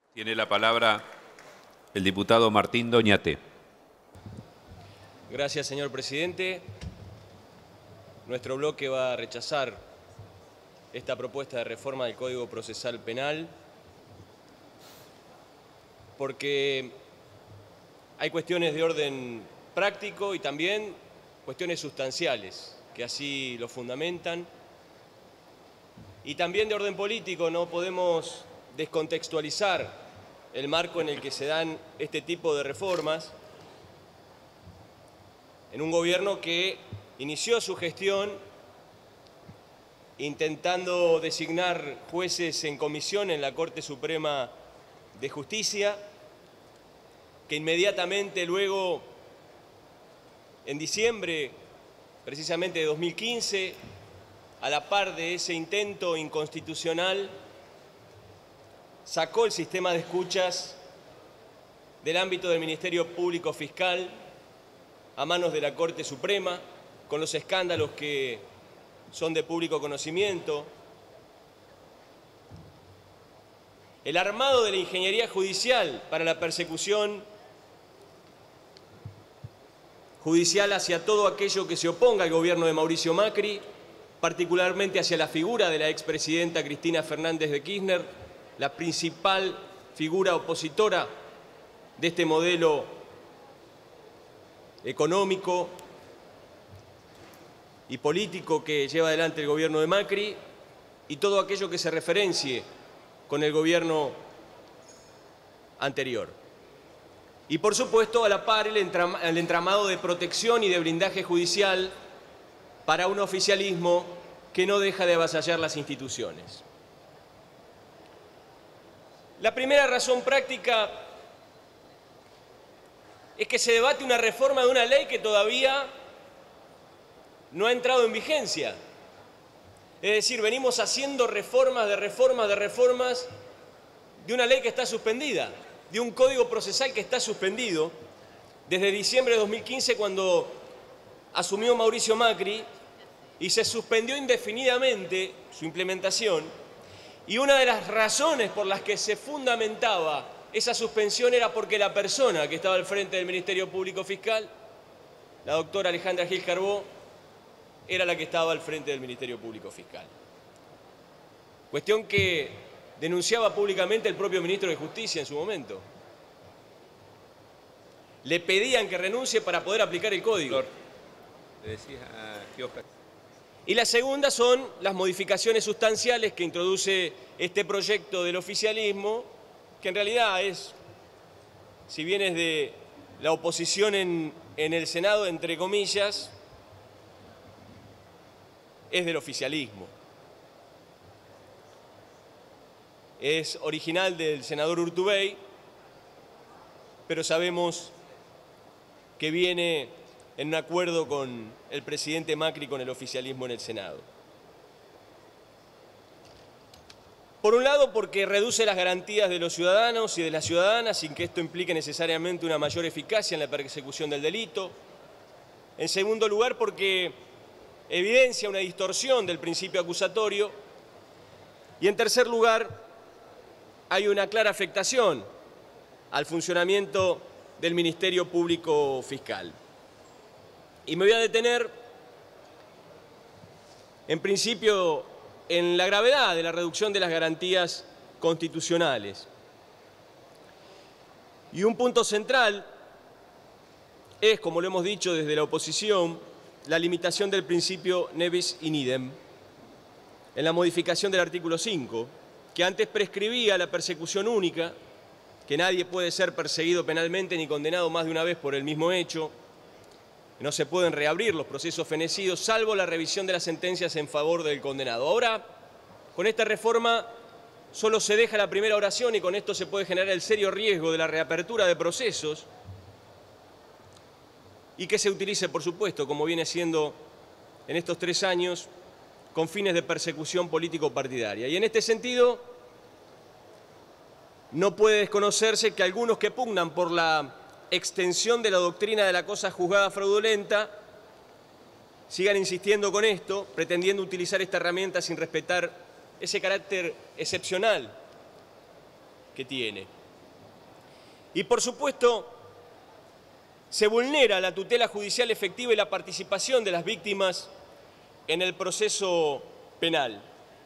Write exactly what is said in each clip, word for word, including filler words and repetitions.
Tiene la palabra el diputado Martín Doñate. Gracias, señor presidente. Nuestro bloque va a rechazar esta propuesta de reforma del Código Procesal Penal porque hay cuestiones de orden práctico y también cuestiones sustanciales que así lo fundamentan. Y también de orden político, no podemos descontextualizar el marco en el que se dan este tipo de reformas en un gobierno que inició su gestión intentando designar jueces en comisión en la Corte Suprema de Justicia, que inmediatamente luego, en diciembre precisamente de dos mil quince, a la par de ese intento inconstitucional, sacó el sistema de escuchas del ámbito del Ministerio Público Fiscal a manos de la Corte Suprema, con los escándalos que son de público conocimiento. El armado de la ingeniería judicial para la persecución judicial hacia todo aquello que se oponga al gobierno de Mauricio Macri, particularmente hacia la figura de la expresidenta Cristina Fernández de Kirchner, la principal figura opositora de este modelo económico y político que lleva adelante el gobierno de Macri, y todo aquello que se referencie con el gobierno anterior. Y por supuesto, a la par, el, entram el entramado de protección y de blindaje judicial para un oficialismo que no deja de avasallar las instituciones. La primera razón práctica es que se debate una reforma de una ley que todavía no ha entrado en vigencia. Es decir, venimos haciendo reformas de reformas de reformas de una ley que está suspendida, de un código procesal que está suspendido desde diciembre de dos mil quince, cuando asumió Mauricio Macri, y se suspendió indefinidamente su implementación. Y una de las razones por las que se fundamentaba esa suspensión era porque la persona que estaba al frente del Ministerio Público Fiscal, la doctora Alejandra Gil Carbó, era la que estaba al frente del Ministerio Público Fiscal. Cuestión que denunciaba públicamente el propio ministro de Justicia en su momento. Le pedían que renuncie para poder aplicar el código. Le decía a Gioja. Y la segunda son las modificaciones sustanciales que introduce este proyecto del oficialismo, que en realidad es, si bien es de la oposición en, en el Senado, entre comillas, es del oficialismo. Es original del senador Urtubey, pero sabemos que viene en un acuerdo con el presidente Macri, con el oficialismo en el Senado. Por un lado, porque reduce las garantías de los ciudadanos y de las ciudadanas sin que esto implique necesariamente una mayor eficacia en la persecución del delito. En segundo lugar, porque evidencia una distorsión del principio acusatorio. Y en tercer lugar, hay una clara afectación al funcionamiento del Ministerio Público Fiscal. Y me voy a detener, en principio, en la gravedad de la reducción de las garantías constitucionales. Y un punto central es, como lo hemos dicho desde la oposición, la limitación del principio ne bis in idem en la modificación del artículo cinco, que antes prescribía la persecución única, que nadie puede ser perseguido penalmente ni condenado más de una vez por el mismo hecho. No se pueden reabrir los procesos fenecidos, salvo la revisión de las sentencias en favor del condenado. Ahora, con esta reforma, solo se deja la primera oración y con esto se puede generar el serio riesgo de la reapertura de procesos y que se utilice, por supuesto, como viene siendo en estos tres años, con fines de persecución político-partidaria. Y en este sentido, no puede desconocerse que algunos que pugnan por la extensión de la doctrina de la cosa juzgada fraudulenta sigan insistiendo con esto, pretendiendo utilizar esta herramienta sin respetar ese carácter excepcional que tiene. Y por supuesto, se vulnera la tutela judicial efectiva y la participación de las víctimas en el proceso penal.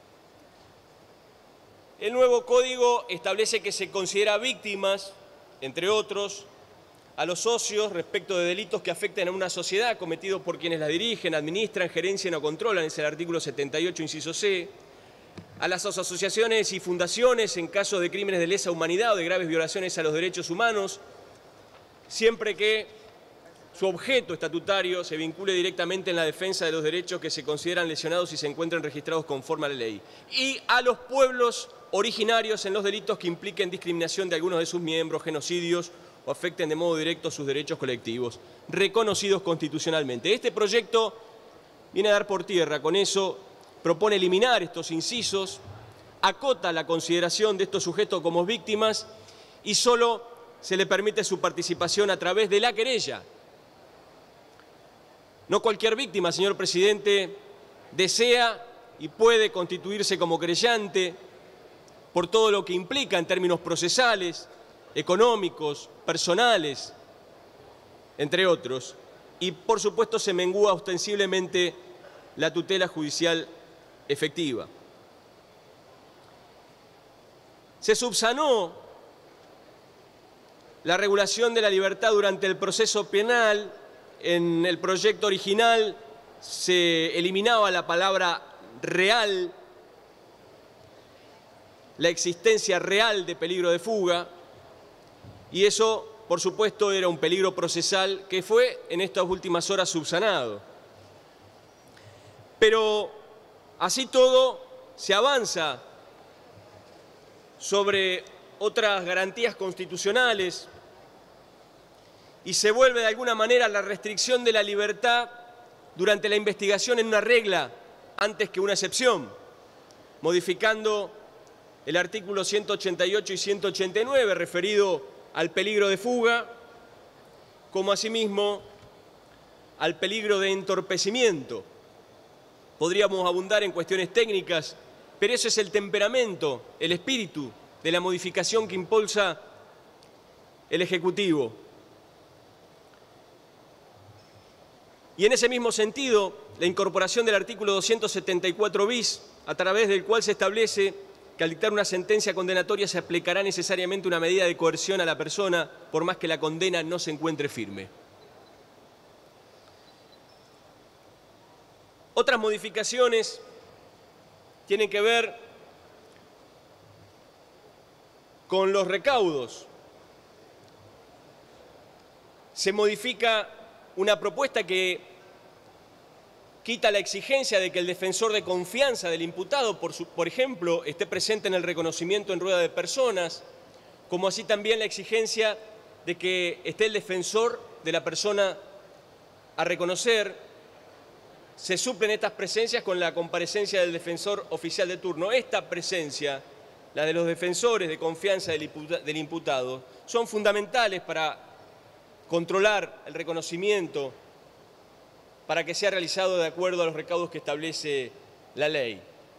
El nuevo código establece que se considera víctimas, entre otros, a los socios respecto de delitos que afecten a una sociedad cometidos por quienes la dirigen, administran, gerencian o controlan, es el artículo setenta y ocho, inciso C, a las asociaciones y fundaciones en caso de crímenes de lesa humanidad o de graves violaciones a los derechos humanos, siempre que su objeto estatutario se vincule directamente en la defensa de los derechos que se consideran lesionados y se encuentren registrados conforme a la ley, y a los pueblos originarios en los delitos que impliquen discriminación de algunos de sus miembros, genocidios o afecten de modo directo sus derechos colectivos, reconocidos constitucionalmente. Este proyecto viene a dar por tierra, con eso propone eliminar estos incisos, acota la consideración de estos sujetos como víctimas y solo se le permite su participación a través de la querella. No cualquier víctima, señor presidente, desea y puede constituirse como querellante por todo lo que implica en términos procesales, económicos, personales, entre otros, y por supuesto se mengúa ostensiblemente la tutela judicial efectiva. Se subsanó la regulación de la libertad durante el proceso penal. En el proyecto original se eliminaba la palabra real, la existencia real de peligro de fuga, y eso, por supuesto, era un peligro procesal que fue en estas últimas horas subsanado. Pero así todo se avanza sobre otras garantías constitucionales y se vuelve de alguna manera la restricción de la libertad durante la investigación en una regla antes que una excepción, modificando el artículo ciento ochenta y ocho y ciento ochenta y nueve referido al peligro de fuga, como asimismo al peligro de entorpecimiento. Podríamos abundar en cuestiones técnicas, pero ese es el temperamento, el espíritu de la modificación que impulsa el Ejecutivo. Y en ese mismo sentido, la incorporación del artículo doscientos setenta y cuatro bis, a través del cual se establece que al dictar una sentencia condenatoria se aplicará necesariamente una medida de coerción a la persona, por más que la condena no se encuentre firme. Otras modificaciones tienen que ver con los recaudos. Se modifica una propuesta que quita la exigencia de que el defensor de confianza del imputado, por, su, por ejemplo, esté presente en el reconocimiento en rueda de personas, como así también la exigencia de que esté el defensor de la persona a reconocer. Se suplen estas presencias con la comparecencia del defensor oficial de turno. Esta presencia, la de los defensores de confianza del imputado, son fundamentales para controlar el reconocimiento, para que sea realizado de acuerdo a los recaudos que establece la ley.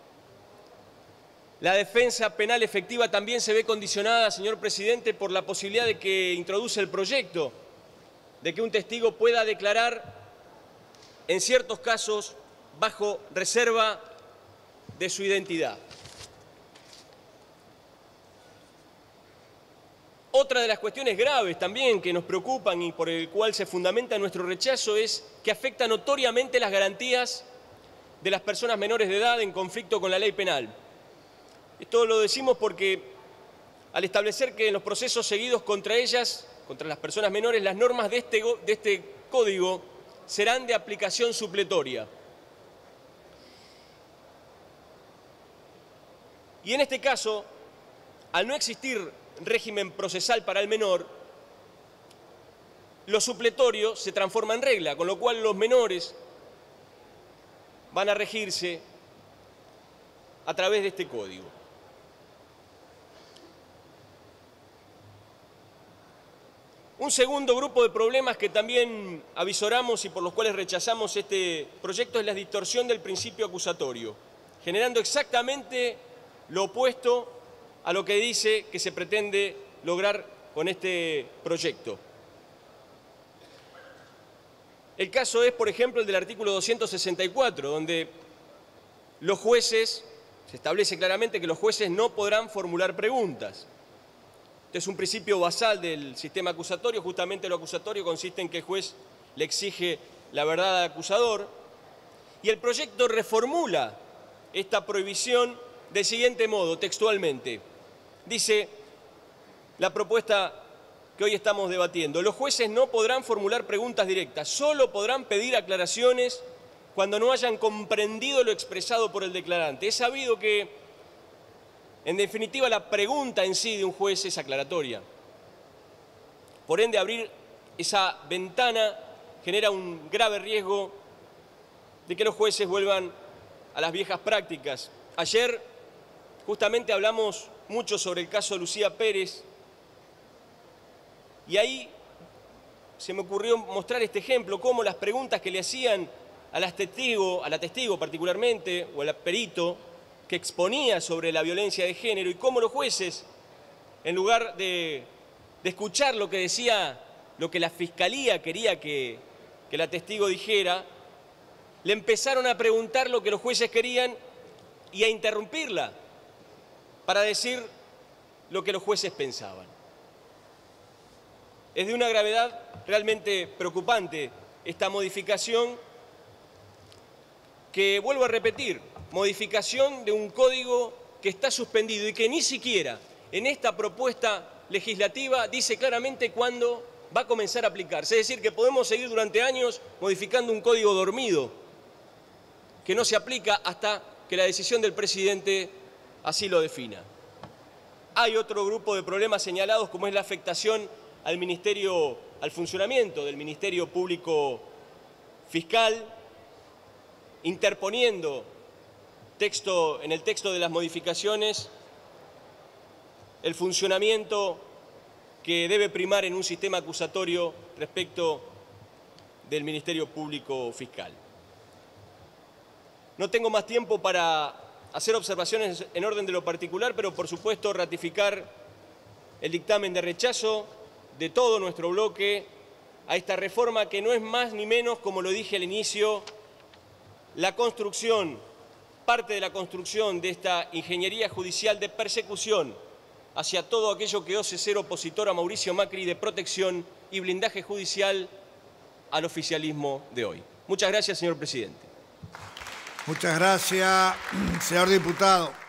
La defensa penal efectiva también se ve condicionada, señor presidente, por la posibilidad de que introduce el proyecto, de que un testigo pueda declarar en ciertos casos bajo reserva de su identidad. Otra de las cuestiones graves también que nos preocupan y por el cual se fundamenta nuestro rechazo es que afecta notoriamente las garantías de las personas menores de edad en conflicto con la ley penal. Esto lo decimos porque al establecer que en los procesos seguidos contra ellas, contra las personas menores, las normas de este, de este código serán de aplicación supletoria. Y en este caso, al no existir régimen procesal para el menor, lo supletorio se transforma en regla, con lo cual los menores van a regirse a través de este código. Un segundo grupo de problemas que también avisoramos y por los cuales rechazamos este proyecto es la distorsión del principio acusatorio, generando exactamente lo opuesto a lo que dice que se pretende lograr con este proyecto. El caso es, por ejemplo, el del artículo doscientos sesenta y cuatro, donde los jueces, se establece claramente que los jueces no podrán formular preguntas. Este es un principio basal del sistema acusatorio. Justamente lo acusatorio consiste en que el juez le exige la verdad al acusador. Y el proyecto reformula esta prohibición del siguiente modo, textualmente. Dice la propuesta que hoy estamos debatiendo: los jueces no podrán formular preguntas directas, solo podrán pedir aclaraciones cuando no hayan comprendido lo expresado por el declarante. Es sabido que, en definitiva, la pregunta en sí de un juez es aclaratoria. Por ende, abrir esa ventana genera un grave riesgo de que los jueces vuelvan a las viejas prácticas. Ayer justamente hablamos mucho sobre el caso de Lucía Pérez y ahí se me ocurrió mostrar este ejemplo, cómo las preguntas que le hacían a la testigo, a la testigo particularmente, o al perito que exponía sobre la violencia de género, y cómo los jueces, en lugar de, de escuchar lo que decía, lo que la fiscalía quería que, que la testigo dijera, le empezaron a preguntar lo que los jueces querían y a interrumpirla para decir lo que los jueces pensaban. Es de una gravedad realmente preocupante esta modificación que, vuelvo a repetir, modificación de un código que está suspendido y que ni siquiera en esta propuesta legislativa dice claramente cuándo va a comenzar a aplicarse. Es decir, que podemos seguir durante años modificando un código dormido que no se aplica hasta que la decisión del presidente así lo defina. Hay otro grupo de problemas señalados, como es la afectación al Ministerio, al funcionamiento del Ministerio Público Fiscal, interponiendo texto, en el texto de las modificaciones el funcionamiento que debe primar en un sistema acusatorio respecto del Ministerio Público Fiscal. No tengo más tiempo para hacer observaciones en orden de lo particular, pero por supuesto ratificar el dictamen de rechazo de todo nuestro bloque a esta reforma que no es más ni menos, como lo dije al inicio, la construcción, parte de la construcción de esta ingeniería judicial de persecución hacia todo aquello que ose ser opositor a Mauricio Macri, de protección y blindaje judicial al oficialismo de hoy. Muchas gracias, señor presidente. Muchas gracias, señor diputado.